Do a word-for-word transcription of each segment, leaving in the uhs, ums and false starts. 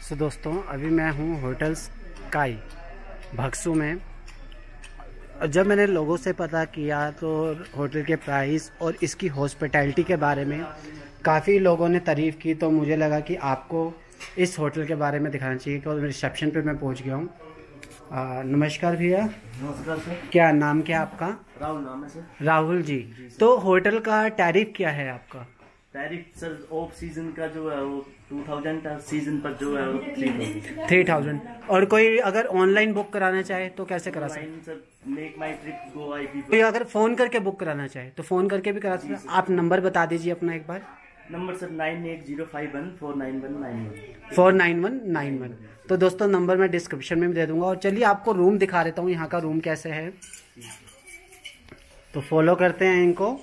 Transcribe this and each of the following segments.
सो दोस्तों, अभी मैं हूँ होटल स्काई भक्सू में। जब मैंने लोगों से पता किया तो होटल के प्राइस और इसकी हॉस्पिटैलिटी के बारे में काफ़ी लोगों ने तारीफ़ की, तो मुझे लगा कि आपको इस होटल के बारे में दिखाना चाहिए। कि रिसेप्शन पे मैं पहुँच गया हूँ। नमस्कार भैया। नमस्कार सर। क्या नाम क्या आपका? राहुल नाम है सर। राहुल जी, जी तो होटल का टैरिफ क्या है आपका? टैरिफ सर ऑफ सीजन का जो है वो टू थाउजेंड, सीजन पर जो है वो थ्री थाउजेंड। थ्री थाउजेंड और कोई अगर ऑनलाइन बुक कराना चाहे तो कैसे करा सकते हैं? Sir MakeMyTrip go I P. कोई अगर फ़ोन करके बुक कराना चाहे तो फ़ोन करके भी करा सकते हैं। आप नंबर बता दीजिए अपना एक बार। Number sir nine eight zero five one four nine one nine one four nine one nine one. तो दोस्तों नंबर मैं डिस्क्रिप्शन में भी दे दूंगा। और चलिए आपको रूम दिखा देता हूँ, यहाँ का रूम कैसे है। तो फॉलो करते हैं इनको।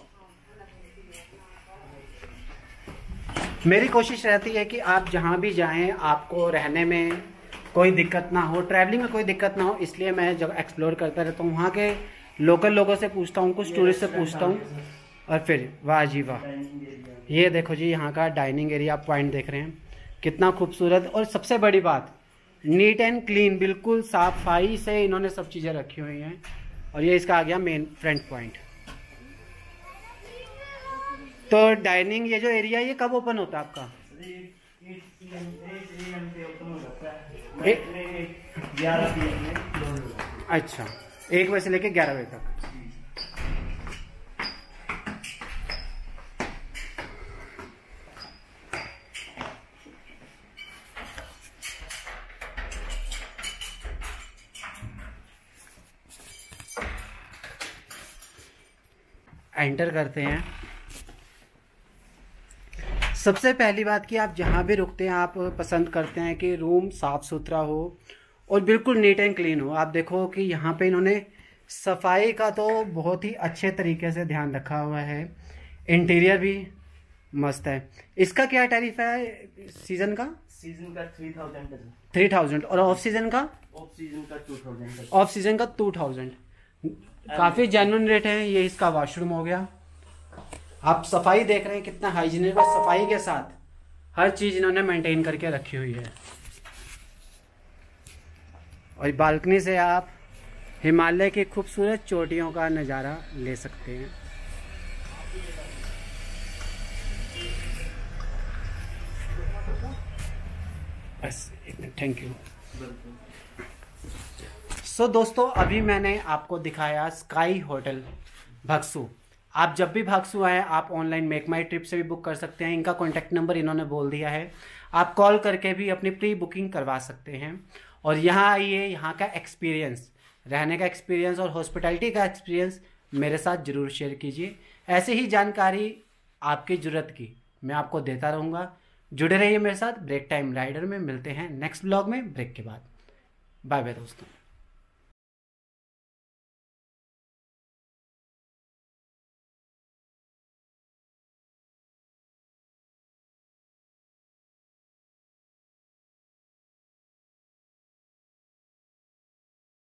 मेरी कोशिश रहती है कि आप जहाँ भी जाएं आपको रहने में कोई दिक्कत ना हो, ट्रैवलिंग में कोई दिक्कत ना हो, इसलिए मैं जब एक्सप्लोर करता रहता हूँ। वहाँ के लोकल लोगों से पूछता हूँ, कुछ टूरिस्ट से पूछता हूँ, और फिर वाह जी वाह, ये देखो जी यहाँ का डाइनिंग एरिया आप पॉइंट देख रहे हैं, कितना खूबसूरत। और सबसे बड़ी बात, नीट एंड क्लीन, बिल्कुल साफ सफाई से इन्होंने सब चीज़ें रखी हुई हैं। और ये इसका आ गया मेन फ्रंट पॉइंट। तो डाइनिंग ये जो एरिया ये कब ओपन होता है आपका? अच्छा, एक बजे से लेके ग्यारह बजे तक। एंटर करते हैं। सबसे पहली बात कि आप जहाँ भी रुकते हैं आप पसंद करते हैं कि रूम साफ़ सुथरा हो और बिल्कुल नीट एंड क्लीन हो। आप देखो कि यहाँ पे इन्होंने सफाई का तो बहुत ही अच्छे तरीके से ध्यान रखा हुआ है। इंटीरियर भी मस्त है। इसका क्या टैरिफ है सीजन का? सीजन का थ्री थाउजेंड थ्री थाउजेंड और ऑफ सीजन का? ऑफ सीजन का टू थाउजेंड ऑफ सीजन का टू थाउजेंड। काफ़ी जेन्युइन रेट है। ये इसका वॉशरूम हो गया। आप सफाई देख रहे हैं कितना हाइजीनिक और सफाई के साथ हर चीज इन्होंने मेंटेन करके रखी हुई है। और बालकनी से आप हिमालय की खूबसूरत चोटियों का नज़ारा ले सकते हैं। बस थैंक यू। सो दोस्तों, अभी मैंने आपको दिखाया स्काई होटल भक्सू। आप जब भी भक्सू आए आप ऑनलाइन मेक माई ट्रिप से भी बुक कर सकते हैं। इनका कॉन्टैक्ट नंबर इन्होंने बोल दिया है। आप कॉल करके भी अपनी प्री बुकिंग करवा सकते हैं। और यहाँ आइए, यहाँ का एक्सपीरियंस, रहने का एक्सपीरियंस और हॉस्पिटैलिटी का एक्सपीरियंस मेरे साथ ज़रूर शेयर कीजिए। ऐसे ही जानकारी आपकी ज़रूरत की मैं आपको देता रहूँगा। जुड़े रहिए मेरे साथ। ब्रेक टाइम राइडर में मिलते हैं नेक्स्ट ब्लॉग में ब्रेक के बाद। बाय बाय दोस्तों।